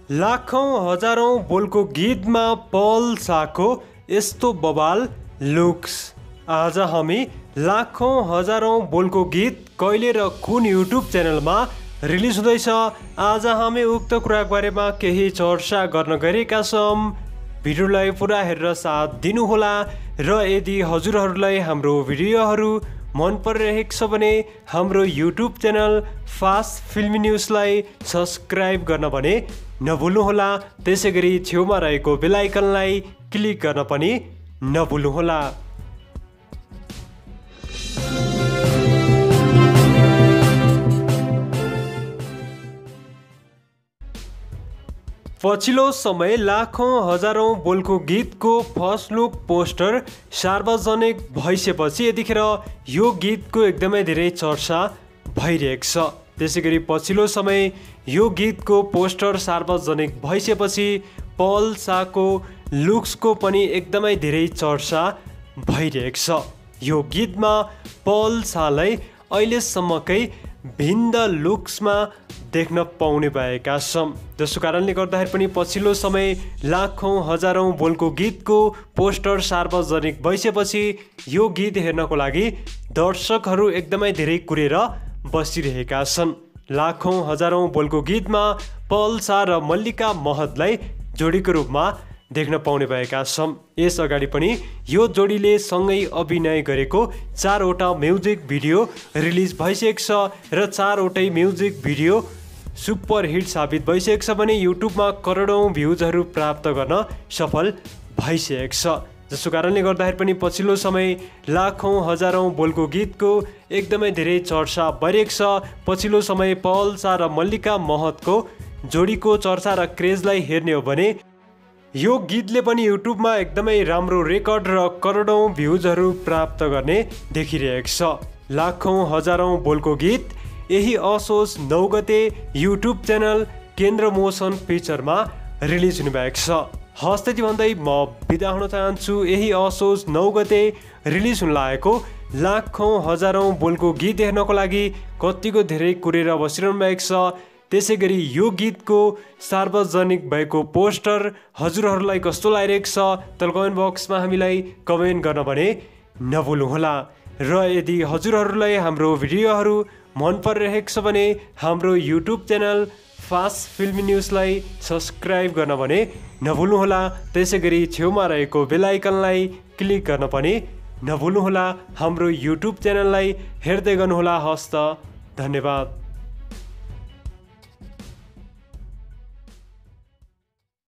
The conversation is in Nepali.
लाखौं हजारौं बोलको गीतमा पल शाहको यस्तो बवाल लुक्स। आज हामी लाखौं हजारौं बोलको गीत कहिले र कुन युट्युब च्यानलमा रिलिज हुँदैछ, आज हामी उक्त कुराको बारेमा केही चर्चा गर्न गएका छौँ। भिडियोलाई पुरा हेरेर साथ दिनुहोला र यदि हजुरहरूलाई हाम्रो भिडियोहरू मन परिरहेको छ भने हाम्रो युट्युब च्यानल फास्ट फिल्मी न्युजलाई सब्सक्राइब गर्न भने नभुल्नुहोला। त्यसैगरी छेउमा रहेको बेल आइकनलाई क्लिक गर्न पनि नभुल्नुहोला। पछिल्लो समय लाखौं हजारौं बोलको गीतको फर्स्ट लुक पोस्टर सार्वजनिक भइसकेपछि यतिखेर यो गीतको एकदमै धेरै चर्चा भइरहेको छ। त्यसैगरी पछिल्लो समय यो गीतको पोस्टर सार्वजनिक भइसकेपछि पल शाहको लुक्सको पनि एकदमै धेरै चर्चा भइरहेको छ। यो गीतमा पल शाहलाई अहिलेसम्मकै भिन्न लुक्समा देख्न पाउने भएका छौँ, जसको कारणले गर्दाखेरि पनि पछिल्लो समय लाखौं हजारौं बोलको गीतको पोस्टर सार्वजनिक भइसकेपछि यो गीत हेर्नको लागि दर्शकहरू एकदमै धेरै कुरेर बसिरहेका छन्। लाखौं हजारौं बोलको गीतमा पल शाह र मल्लिका महतलाई जोडीको रूपमा देख्न पाउने भएका छौँ। यस अगाडि पनि यो जोडीले सँगै अभिनय गरेको 4वटा म्युजिक भिडियो रिलिज भइसकेको छ र 4वटै म्युजिक भिडियो सुपर हिट साबित भइसकेको छ भने युट्युबमा करोडौं भ्युजहरू प्राप्त गर्न सफल भइसकेको छ। जसको कारणले गर्दाखेरि पनि पछिल्लो समय लाखौं हजारौं बोलको गीतको एकदमै धेरै चर्चा भइरहेको छ। पछिल्लो समय पल शाह र मल्लिका महतको जोडीको चर्चा र क्रेजलाई हेर्ने हो भने यो गीतले पनि युट्युबमा एकदमै राम्रो रेकर्ड र करोडौं भ्युजहरू प्राप्त गर्ने देखिरहेको छ। लाखौं हजारौं बोलको गीत यही असोज 9 गते युट्युब च्यानल केन्द्र मोसन पिक्चरमा रिलिज हुने भएको छ। हस् त्यति भन्दै म बिदा हुन चाहन्छु। यही असोज 9 गते रिलिज हुन लागेको लाखौं हजारौं बोलको गीत हेर्नको लागि कतिको धेरै कुरेर बसिरहनु भएको छ। त्यसै गरी यो गीतको सार्वजनिक भएको पोस्टर हजुरहरूलाई कस्तो लागिरहेको छ तल कमेन्ट बक्समा हामीलाई कमेन्ट गर्न भने नभुल्नुहोला। र यदि हजुरहरूलाई हाम्रो भिडियोहरू मन परिरहेको छ भने हाम्रो युट्युब च्यानल फास्ट फिल्मी न्युजलाई सब्सक्राइब गर्न भने नभुल्नुहोला। त्यसै गरी छेउमा रहेको बेल आइकनलाई क्लिक गर्न पनि नभुल्नुहोला। हाम्रो युट्युब च्यानललाई हेर्दै गर्नुहोला। हस्त धन्यवाद।